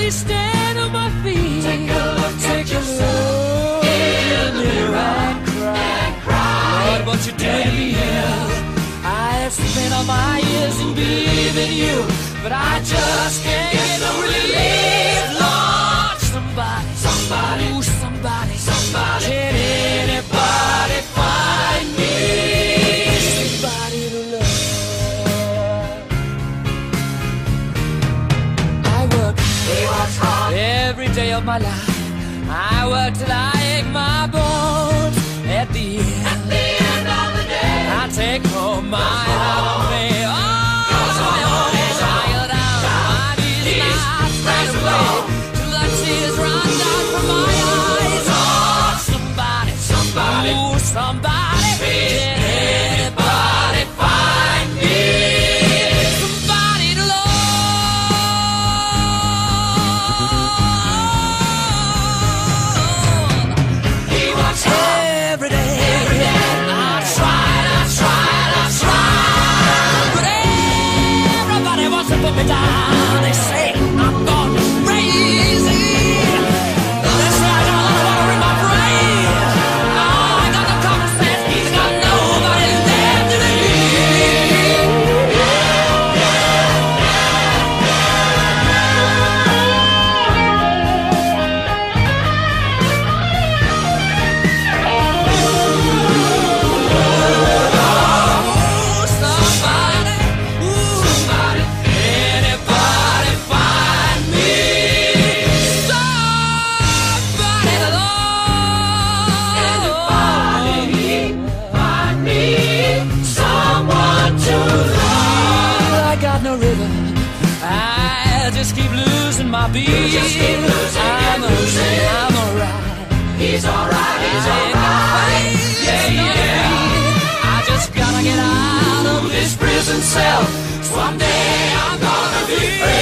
me stand on my feet. Take a look Take at a yourself look in the mirror and cry. Lord, what you did to me. I have spent all my years in believing you, but I just can't get no relief. Lord, somebody, ooh, somebody, can anybody find me somebody to love? I work hard every day of my life. I work till I ache my bones. At the end of the day, I take home my half pay. Oh, tired out, my knees not straight away till the tears run down from my eyes. Oh, somebody, ooh, somebody, can anybody find me somebody to love? He works hard Every day. I tried, But everybody wants to put me down. They say I'm gone crazy. They say I got a lot of water in my brain. Oh, I got no common sense. I got nobody left to believe. Oh, somebody, anybody find me somebody to love? find me someone to love. I got no rhythm. I just keep losing my beat. just keep losing and losing. I'm alright. He's alright, he's I ain't alright. no face, Yeah, no yeah. feet. I just gotta get out of this prison cell. Someday I'm gonna be free.